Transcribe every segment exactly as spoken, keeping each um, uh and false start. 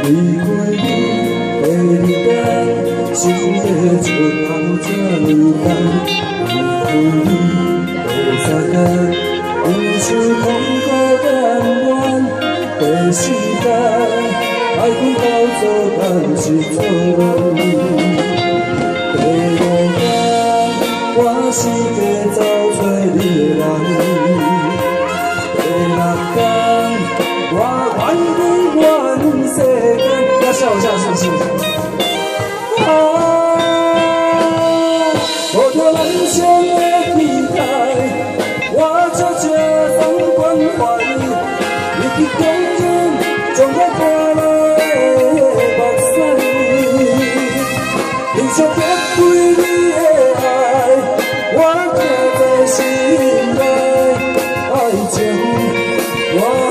离开你第二天，心底出口这么重。离开你第三天，有想空孤单怨。第四天，爱阮斗做但是错乱。第五天，我是假走找你的人。第六天，我愿意愿世间。要笑一下是不是？啊，无着人生的期待，我悄悄送关怀，你去公园将我带来目屎，留下绝对你的爱，我刻在心内，爱情我。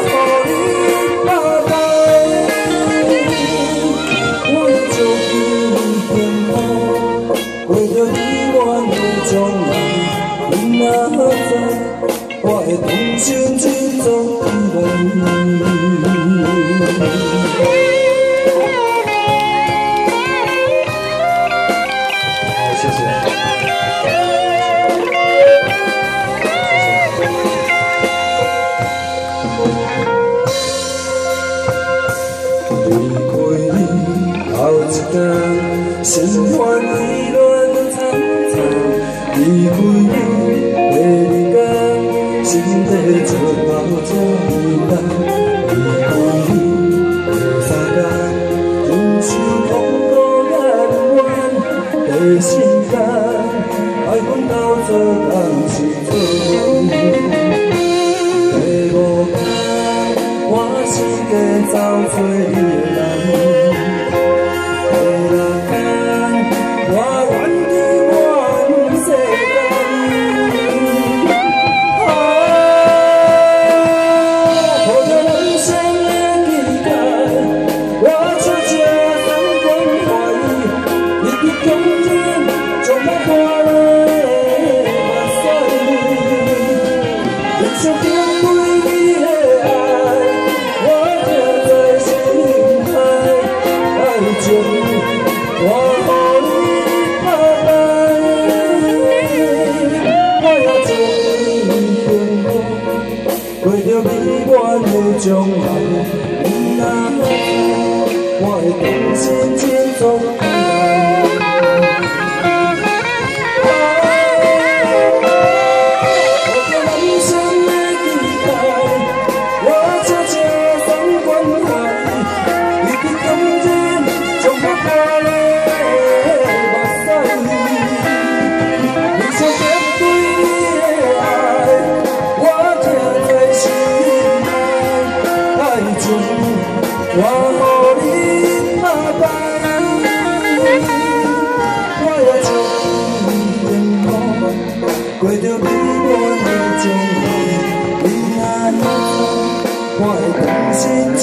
我会同心尽忠于你。好，谢谢。离开你后一天，心烦意乱惨惨。离开你第二天。 心底出口这么重，离开你第三天，人生空孤眼冤。第四天，爱阮斗做但是错乱。第五天，我是假走找你的人。第六天，我愿意愿世间。 将来，你若我会同心尽忠于你。我着人生的期待，我悄悄送关怀，你去公园将我带来目屎，留下绝对你的爱，我刻在心。 我予你打败，我也将天空过着美满的将来。你若要走，我会同心。